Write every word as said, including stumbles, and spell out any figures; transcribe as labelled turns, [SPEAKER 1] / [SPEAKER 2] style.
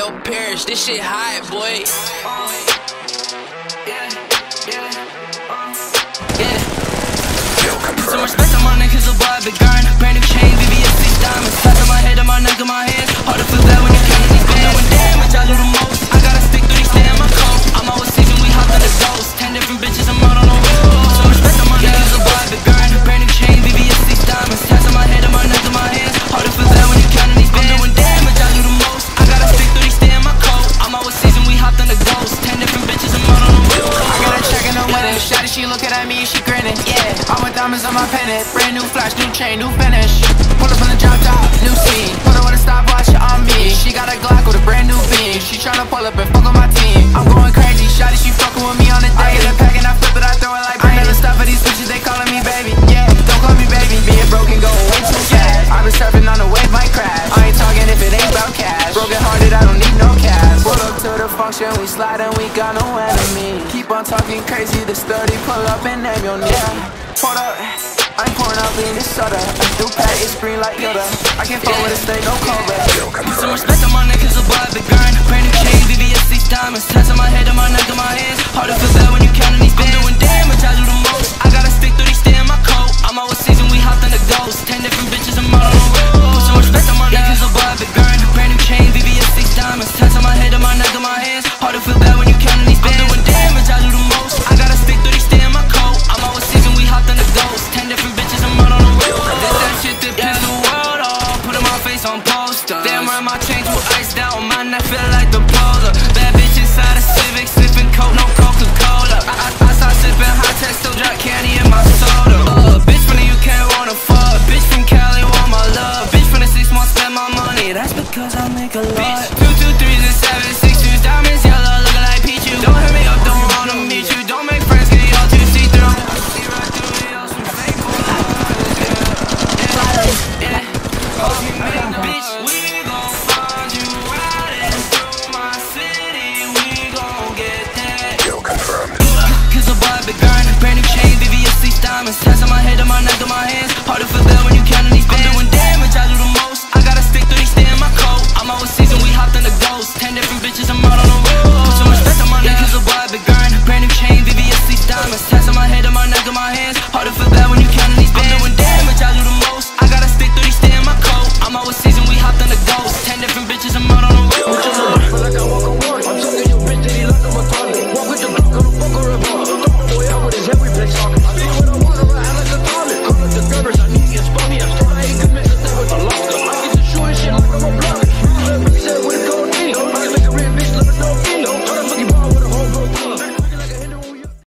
[SPEAKER 1] Yo, Parrish, this shit hot, boy. Yeah, yeah, yeah. So respect on my niggas, a boy, I been grind. Brand new chain, V V S, these diamonds. Touch on my head, on my neck, on my hands. Hard to feel bad when you counting these bands. Doing damage, I do the most. I gotta stick through these, stay in my coat. I'm always season, we hopped on the ghost. Ten different bitches, I'm out on the road. So respect on my niggas, a boy, I been grind. Brand new chain, V V S, these diamonds. Touch on my head, on my neck, on my hands. Hard to feel bad when you counting these bands. Doing damage, I do the most. I gotta stick through these, stay in my coat. I'm always season, we hopped on the ghost. Ten different bitches, I'm out on the road.
[SPEAKER 2] I got her checking the winning. Shawty, she looking at me, she grinning. Yeah, all my diamonds on my pennant. Brand new flash, new chain, new finish. Pull up on the drop top, new scene. Put her with a stopwatch on me. She got a Glock with a brand new beam. She tryna pull up and fuck on my team. I'm going crazy, shawty, she fucking with me on the day. I get a pack and I flip it, I throw it like baby. I never stop for these bitches, they calling me baby. Yeah, don't call me baby. Being broken, going way too fast. I been surfing on the wave, might crash. I ain't talking if it ain't about cash. Broken hearted, I don't need no cash. Pull up to the function, we slide and we got no enemy. Keep on talking crazy, the sturdy, pull up and name your name. Yeah, hold up. I'm pouring out lean this soda. A new pack is green like Yoda. I can't fall with a steak, no cover.
[SPEAKER 1] Some respect on my niggas, a boy, I been grind. Brand new chain, V V S, these diamonds. Tats on my head, on my neck, on my hands. Hard to feel bad when you counting these bands. I'm doing damage, I do the most. I gotta stick through these, stay in my coat. I'm always season, we hopped on the ghost. Ten different bitches, I'm out on the road. Put some respect on my niggas, a boy, I been grind. Brand new chain, V V S, these diamonds. Tats on my head, on my neck, on my hands. Hard to feel bad when you counting these bands. I'm doing damage, I do the most. I gotta stick through these, stay in my coat. I'm always season, we hopped on the ghost. Ten different bitches, I'm out on the road. This that shit that piss the world off. Putting my face on posters. Damn right, my chain too iced out. My neck feel like the polar. Bad bitch inside a Civic, sipping coke, no Coca-Cola. I, I, I start sipping high tech, still drop candy in my soda. Uh, bitch from the U K wanna fuck. Bitch from Cali want my love. Bitch from the six months spend my money. That's because I make a lot. Bitch.